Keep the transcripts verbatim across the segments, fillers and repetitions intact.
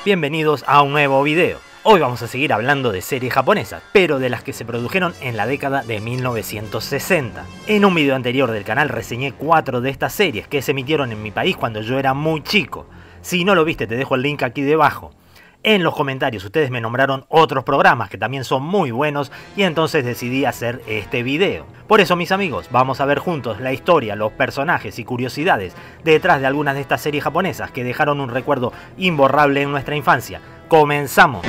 Bienvenidos a un nuevo video. Hoy vamos a seguir hablando de series japonesas, pero de las que se produjeron en la década de mil novecientos sesenta. En un video anterior del canal reseñé cuatro de estas series que se emitieron en mi país cuando yo era muy chico. Si no lo viste, te dejo el link aquí debajo. En los comentarios ustedes me nombraron otros programas que también son muy buenos y entonces decidí hacer este video. Por eso, mis amigos, vamos a ver juntos la historia, los personajes y curiosidades detrás de algunas de estas series japonesas que dejaron un recuerdo imborrable en nuestra infancia. ¡Comenzamos!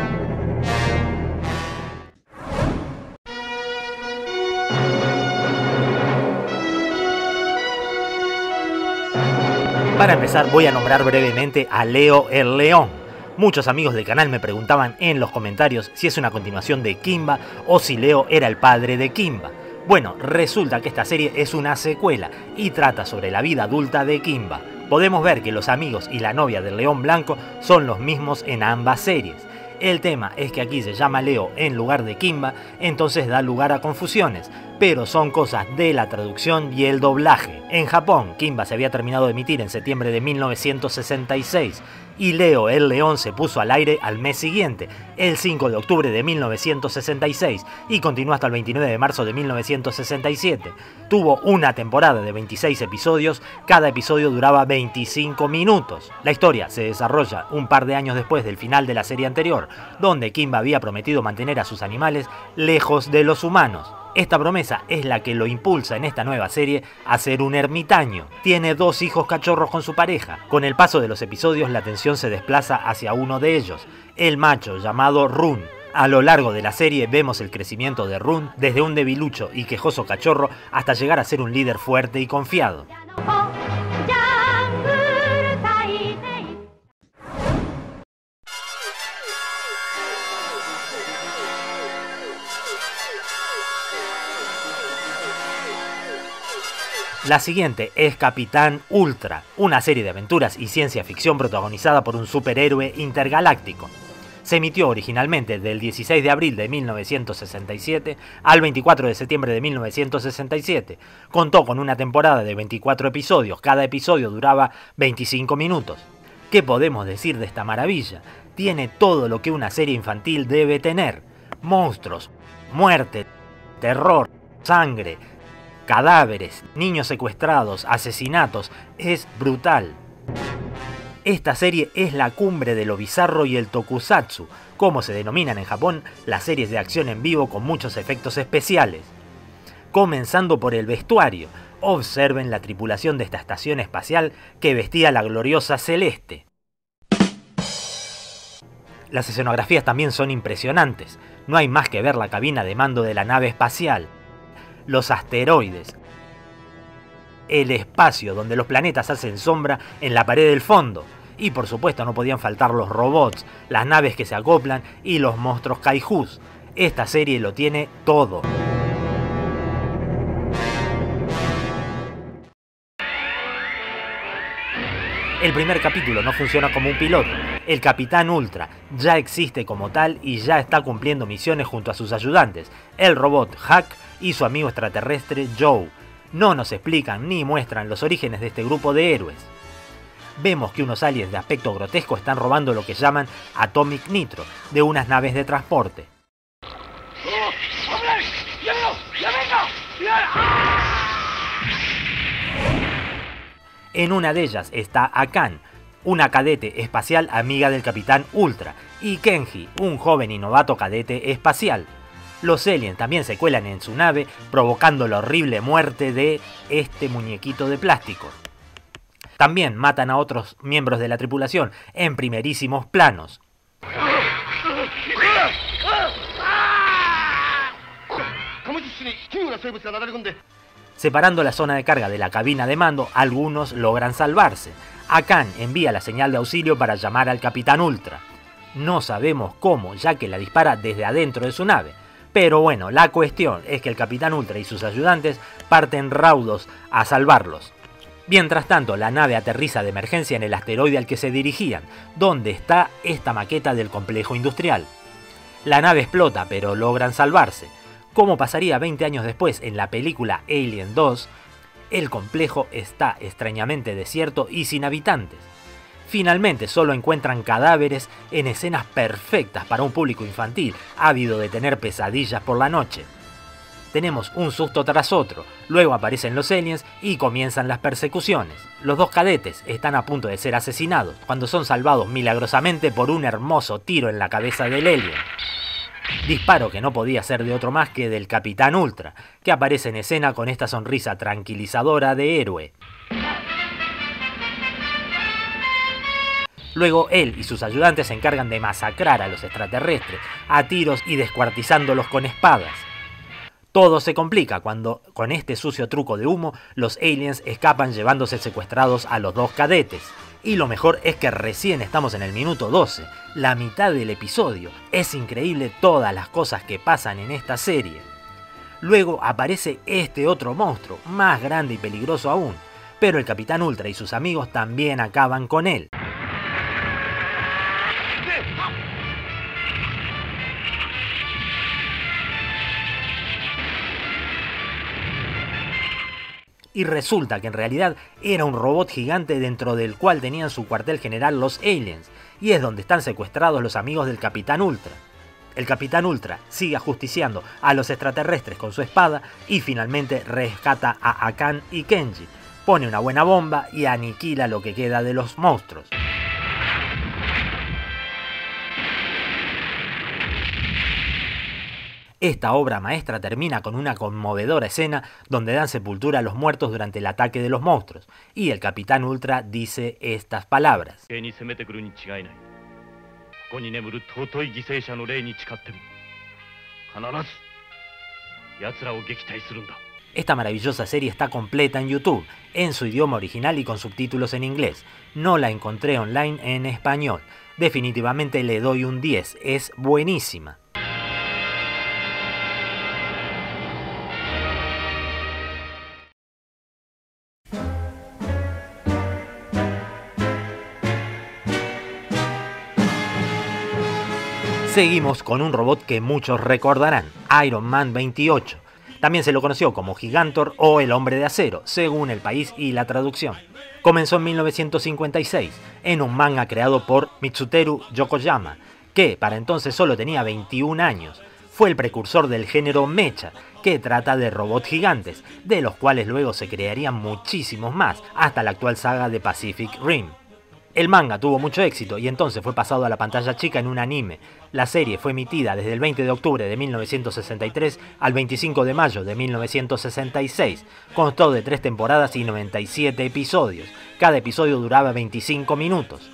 Para empezar, voy a nombrar brevemente a Leo el León. Muchos amigos del canal me preguntaban en los comentarios si es una continuación de Kimba o si Leo era el padre de Kimba. Bueno, resulta que esta serie es una secuela y trata sobre la vida adulta de Kimba. Podemos ver que los amigos y la novia del León Blanco son los mismos en ambas series. El tema es que aquí se llama Leo en lugar de Kimba, entonces da lugar a confusiones, pero son cosas de la traducción y el doblaje. En Japón, Kimba se había terminado de emitir en septiembre de mil novecientos sesenta y seis y Leo el León se puso al aire al mes siguiente, el cinco de octubre de mil novecientos sesenta y seis, y continuó hasta el veintinueve de marzo de mil novecientos sesenta y siete. Tuvo una temporada de veintiséis episodios, cada episodio duraba veinticinco minutos. La historia se desarrolla un par de años después del final de la serie anterior, donde Kimba había prometido mantener a sus animales lejos de los humanos. Esta promesa es la que lo impulsa en esta nueva serie a ser un ermitaño. Tiene dos hijos cachorros con su pareja. Con el paso de los episodios la atención se desplaza hacia uno de ellos, el macho llamado Run. A lo largo de la serie vemos el crecimiento de Run desde un debilucho y quejoso cachorro hasta llegar a ser un líder fuerte y confiado. La siguiente es Capitán Ultra, una serie de aventuras y ciencia ficción protagonizada por un superhéroe intergaláctico. Se emitió originalmente del dieciséis de abril de mil novecientos sesenta y siete al veinticuatro de septiembre de mil novecientos sesenta y siete. Contó con una temporada de veinticuatro episodios, cada episodio duraba veinticinco minutos. ¿Qué podemos decir de esta maravilla? Tiene todo lo que una serie infantil debe tener: monstruos, muerte, terror, sangre, cadáveres, niños secuestrados, asesinatos. Es brutal. Esta serie es la cumbre de lo bizarro y el tokusatsu, como se denominan en Japón las series de acción en vivo con muchos efectos especiales. Comenzando por el vestuario, observen la tripulación de esta estación espacial que vestía la gloriosa Celeste. Las escenografías también son impresionantes, no hay más que ver la cabina de mando de la nave espacial, los asteroides, el espacio donde los planetas hacen sombra en la pared del fondo, y por supuesto no podían faltar los robots, las naves que se acoplan y los monstruos kaijus. Esta serie lo tiene todo. El primer capítulo no funciona como un piloto. El Capitán Ultra ya existe como tal y ya está cumpliendo misiones junto a sus ayudantes, el robot Hack y su amigo extraterrestre Joe. No nos explican ni muestran los orígenes de este grupo de héroes. Vemos que unos aliens de aspecto grotesco están robando lo que llaman Atomic Nitro de unas naves de transporte. En una de ellas está Akan, una cadete espacial amiga del Capitán Ultra, y Kenji, un joven y novato cadete espacial. Los aliens también se cuelan en su nave, provocando la horrible muerte de este muñequito de plástico. También matan a otros miembros de la tripulación en primerísimos planos. Separando la zona de carga de la cabina de mando, algunos logran salvarse. Akan envía la señal de auxilio para llamar al Capitán Ultra. No sabemos cómo, ya que la dispara desde adentro de su nave. Pero bueno, la cuestión es que el Capitán Ultra y sus ayudantes parten raudos a salvarlos. Mientras tanto, la nave aterriza de emergencia en el asteroide al que se dirigían, donde está esta maqueta del complejo industrial. La nave explota, pero logran salvarse. Como pasaría veinte años después en la película Alien dos, el complejo está extrañamente desierto y sin habitantes. Finalmente solo encuentran cadáveres en escenas perfectas para un público infantil, ávido de tener pesadillas por la noche. Tenemos un susto tras otro, luego aparecen los aliens y comienzan las persecuciones. Los dos cadetes están a punto de ser asesinados, cuando son salvados milagrosamente por un hermoso tiro en la cabeza del alien. Disparo que no podía ser de otro más que del Capitán Ultra, que aparece en escena con esta sonrisa tranquilizadora de héroe. Luego él y sus ayudantes se encargan de masacrar a los extraterrestres, a tiros y descuartizándolos con espadas. Todo se complica cuando, con este sucio truco de humo, los aliens escapan llevándose secuestrados a los dos cadetes. Y lo mejor es que recién estamos en el minuto doce, la mitad del episodio. Es increíble todas las cosas que pasan en esta serie. Luego aparece este otro monstruo, más grande y peligroso aún, pero el Capitán Ultra y sus amigos también acaban con él. Y resulta que en realidad era un robot gigante dentro del cual tenían su cuartel general los aliens, y es donde están secuestrados los amigos del Capitán Ultra. El Capitán Ultra sigue ajusticiando a los extraterrestres con su espada y finalmente rescata a Akan y Kenji, pone una buena bomba y aniquila lo que queda de los monstruos. Esta obra maestra termina con una conmovedora escena donde dan sepultura a los muertos durante el ataque de los monstruos, y el Capitán Ultra dice estas palabras. Esta maravillosa serie está completa en YouTube, en su idioma original y con subtítulos en inglés. No la encontré online en español. Definitivamente le doy un diez, es buenísima. Seguimos con un robot que muchos recordarán, Iron Man veintiocho. También se lo conoció como Gigantor o el Hombre de Acero, según el país y la traducción. Comenzó en mil novecientos cincuenta y seis, en un manga creado por Mitsuteru Yokoyama, que para entonces solo tenía veintiún años. Fue el precursor del género mecha, que trata de robots gigantes, de los cuales luego se crearían muchísimos más, hasta la actual saga de Pacific Rim. El manga tuvo mucho éxito y entonces fue pasado a la pantalla chica en un anime. La serie fue emitida desde el veinte de octubre de mil novecientos sesenta y tres al veinticinco de mayo de mil novecientos sesenta y seis. Constó de tres temporadas y noventa y siete episodios. Cada episodio duraba veinticinco minutos.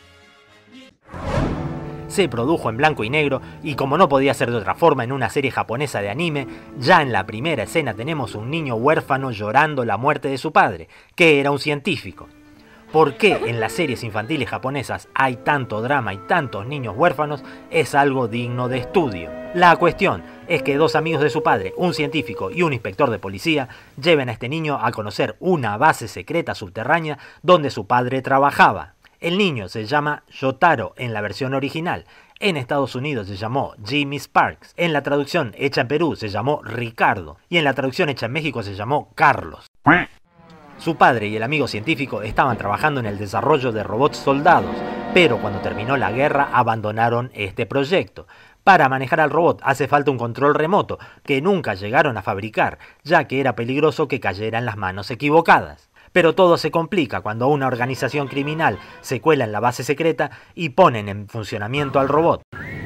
Se produjo en blanco y negro y, como no podía ser de otra forma en una serie japonesa de anime, ya en la primera escena tenemos un niño huérfano llorando la muerte de su padre, que era un científico. ¿Por qué en las series infantiles japonesas hay tanto drama y tantos niños huérfanos? Es algo digno de estudio. La cuestión es que dos amigos de su padre, un científico y un inspector de policía, lleven a este niño a conocer una base secreta subterránea donde su padre trabajaba. El niño se llama Yotaro en la versión original. En Estados Unidos se llamó Jimmy Sparks. En la traducción hecha en Perú se llamó Ricardo. Y en la traducción hecha en México se llamó Carlos. Su padre y el amigo científico estaban trabajando en el desarrollo de robots soldados, pero cuando terminó la guerra abandonaron este proyecto. Para manejar al robot hace falta un control remoto, que nunca llegaron a fabricar, ya que era peligroso que cayera en las manos equivocadas. Pero todo se complica cuando una organización criminal se cuela en la base secreta y ponen en funcionamiento al robot.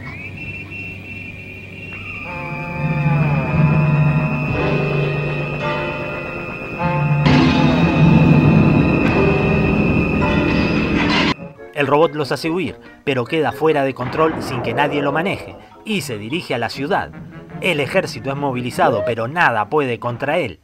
El robot los hace huir, pero queda fuera de control sin que nadie lo maneje, y se dirige a la ciudad. El ejército es movilizado, pero nada puede contra él.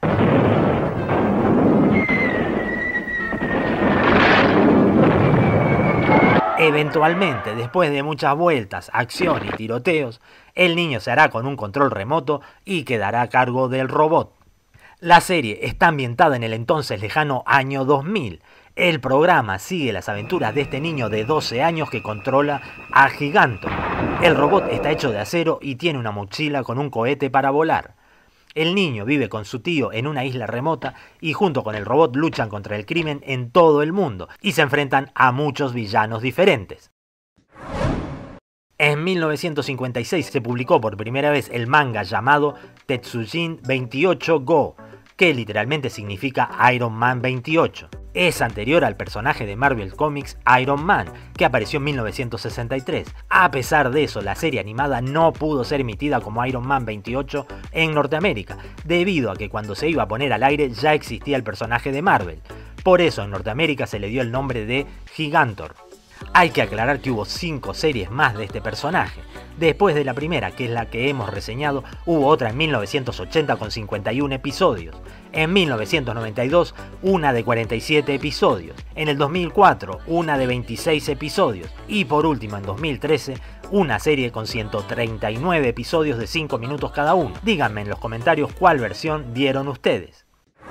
Eventualmente, después de muchas vueltas, acción y tiroteos, el niño se hará con un control remoto y quedará a cargo del robot. La serie está ambientada en el entonces lejano año dos mil. El programa sigue las aventuras de este niño de doce años que controla a Gigantor. El robot está hecho de acero y tiene una mochila con un cohete para volar. El niño vive con su tío en una isla remota y junto con el robot luchan contra el crimen en todo el mundo y se enfrentan a muchos villanos diferentes. En mil novecientos cincuenta y seis se publicó por primera vez el manga llamado Tetsujin veintiocho Go, que literalmente significa Iron Man veintiocho. Es anterior al personaje de Marvel Comics Iron Man, que apareció en mil novecientos sesenta y tres. A pesar de eso, la serie animada no pudo ser emitida como Iron Man veintiocho en Norteamérica, debido a que cuando se iba a poner al aire ya existía el personaje de Marvel. Por eso en Norteamérica se le dio el nombre de Gigantor. Hay que aclarar que hubo cinco series más de este personaje. Después de la primera, que es la que hemos reseñado, hubo otra en mil novecientos ochenta con cincuenta y un episodios. En mil novecientos noventa y dos, una de cuarenta y siete episodios. En el dos mil cuatro, una de veintiséis episodios. Y por último, en dos mil trece, una serie con ciento treinta y nueve episodios de cinco minutos cada uno. Díganme en los comentarios cuál versión vieron ustedes.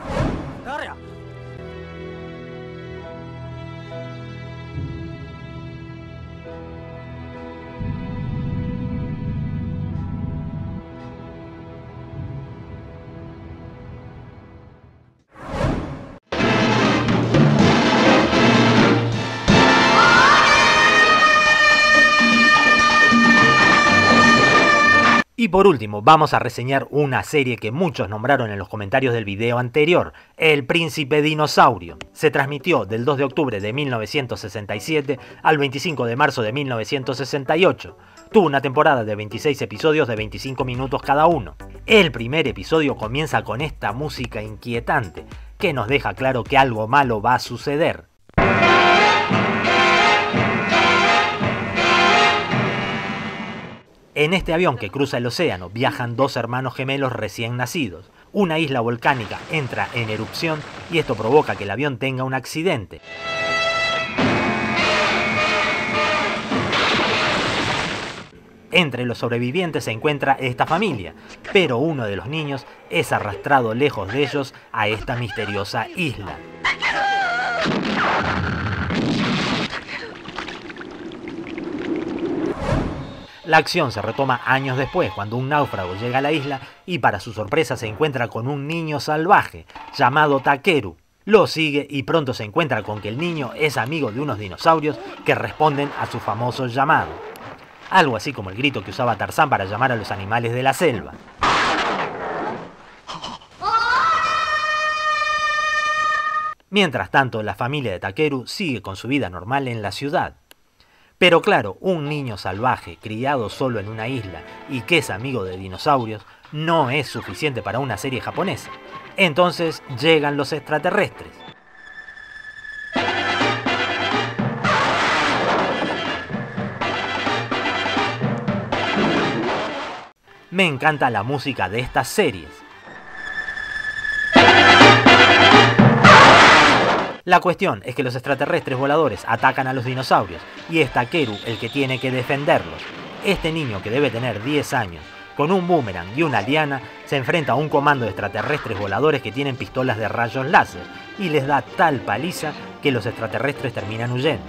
Y por último, vamos a reseñar una serie que muchos nombraron en los comentarios del video anterior, El Príncipe Dinosaurio. Se transmitió del dos de octubre de mil novecientos sesenta y siete al veinticinco de marzo de mil novecientos sesenta y ocho. Tuvo una temporada de veintiséis episodios de veinticinco minutos cada uno. El primer episodio comienza con esta música inquietante, que nos deja claro que algo malo va a suceder. En este avión que cruza el océano viajan dos hermanos gemelos recién nacidos. Una isla volcánica entra en erupción y esto provoca que el avión tenga un accidente. Entre los sobrevivientes se encuentra esta familia, pero uno de los niños es arrastrado lejos de ellos a esta misteriosa isla. La acción se retoma años después, cuando un náufrago llega a la isla y para su sorpresa se encuentra con un niño salvaje, llamado Takeru. Lo sigue y pronto se encuentra con que el niño es amigo de unos dinosaurios que responden a su famoso llamado. Algo así como el grito que usaba Tarzán para llamar a los animales de la selva. Mientras tanto, la familia de Takeru sigue con su vida normal en la ciudad. Pero claro, un niño salvaje, criado solo en una isla y que es amigo de dinosaurios, no es suficiente para una serie japonesa. Entonces llegan los extraterrestres. Me encanta la música de estas series. La cuestión es que los extraterrestres voladores atacan a los dinosaurios y es Takeru el que tiene que defenderlos. Este niño, que debe tener diez años, con un boomerang y una liana, se enfrenta a un comando de extraterrestres voladores que tienen pistolas de rayos láser y les da tal paliza que los extraterrestres terminan huyendo.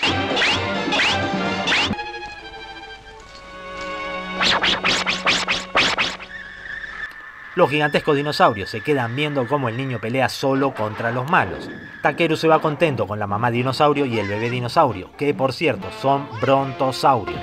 Los gigantescos dinosaurios se quedan viendo cómo el niño pelea solo contra los malos. Takeru se va contento con la mamá dinosaurio y el bebé dinosaurio, que por cierto son brontosaurios.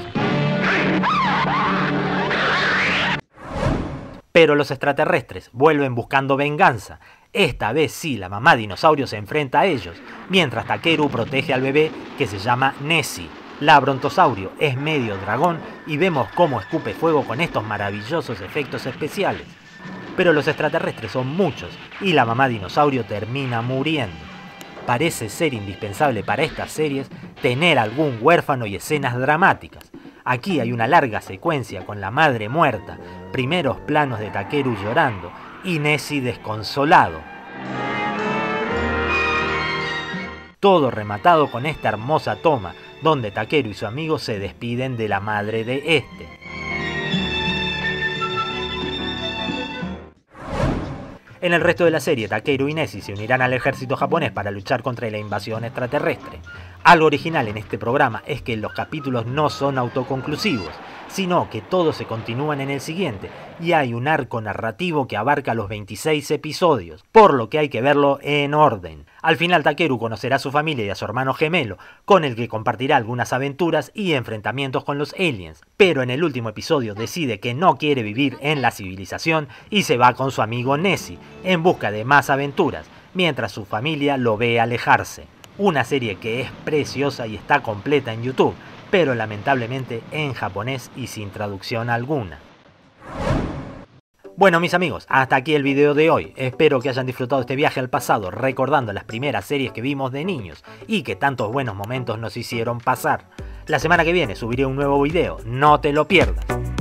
Pero los extraterrestres vuelven buscando venganza. Esta vez sí, la mamá dinosaurio se enfrenta a ellos, mientras Takeru protege al bebé, que se llama Nessie. La brontosaurio es medio dragón y vemos cómo escupe fuego con estos maravillosos efectos especiales. Pero los extraterrestres son muchos y la mamá dinosaurio termina muriendo. Parece ser indispensable para estas series tener algún huérfano y escenas dramáticas. Aquí hay una larga secuencia con la madre muerta, primeros planos de Takeru llorando y Nessie desconsolado. Todo rematado con esta hermosa toma, donde Takeru y su amigo se despiden de la madre de este. En el resto de la serie, Takeru y Nessie se unirán al ejército japonés para luchar contra la invasión extraterrestre. Algo original en este programa es que los capítulos no son autoconclusivos. sino que todos se continúan en el siguiente, y hay un arco narrativo que abarca los veintiséis episodios, por lo que hay que verlo en orden. Al final Takeru conocerá a su familia y a su hermano gemelo, con el que compartirá algunas aventuras y enfrentamientos con los aliens, pero en el último episodio decide que no quiere vivir en la civilización y se va con su amigo Nessie, en busca de más aventuras, mientras su familia lo ve alejarse. Una serie que es preciosa y está completa en YouTube, pero lamentablemente en japonés y sin traducción alguna. Bueno mis amigos, hasta aquí el video de hoy. Espero que hayan disfrutado este viaje al pasado recordando las primeras series que vimos de niños y que tantos buenos momentos nos hicieron pasar. La semana que viene subiré un nuevo video, no te lo pierdas.